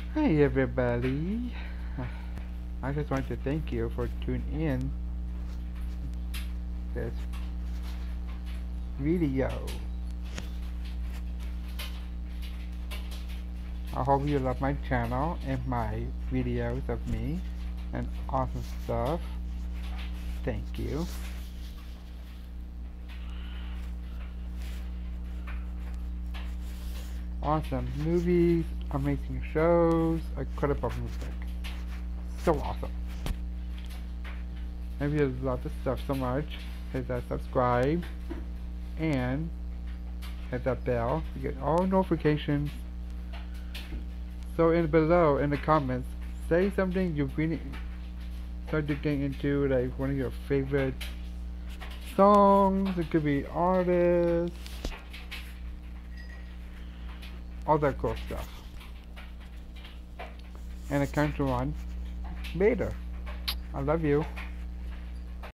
Hey everybody, I just want to thank you for tuning in this video. I hope you love my channel and my videos of me and awesome stuff. Thank you. Awesome movies, amazing shows, incredible music. So awesome. If you love this stuff so much, hit that subscribe and hit that bell to get all notifications. So below in the comments, say something you really start to get into, like one of your favorite songs. It could be artists, all that cool stuff. And I count to one later. I love you.